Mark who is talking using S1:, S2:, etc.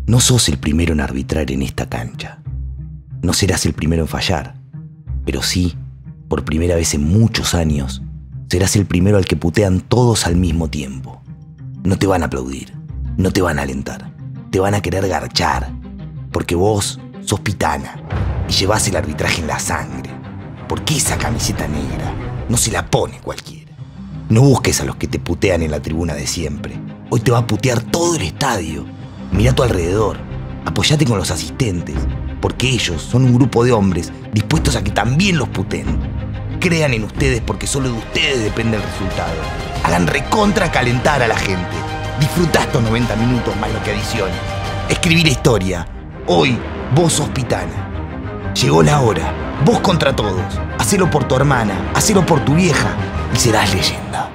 S1: No sos el primero en arbitrar en esta cancha. No serás el primero en fallar. Pero sí, por primera vez en muchos años, serás el primero al que putean todos al mismo tiempo. No te van a aplaudir, no te van a alentar, te van a querer garchar, porque vos sos Pitana y llevás el arbitraje en la sangre. Porque esa camiseta negra no se la pone cualquiera. No busques a los que te putean en la tribuna de siempre. Hoy te va a putear todo el estadio. Mira a tu alrededor, apoyate con los asistentes, porque ellos son un grupo de hombres dispuestos a que también los puteen. Crean en ustedes porque solo de ustedes depende el resultado. Hagan recontra calentar a la gente. Disfrutá estos 90 minutos más lo que adiciones. Escribir historia. Hoy vos sos Pitana. Llegó la hora. Vos contra todos. Hacelo por tu hermana, hacelo por tu vieja y serás leyenda.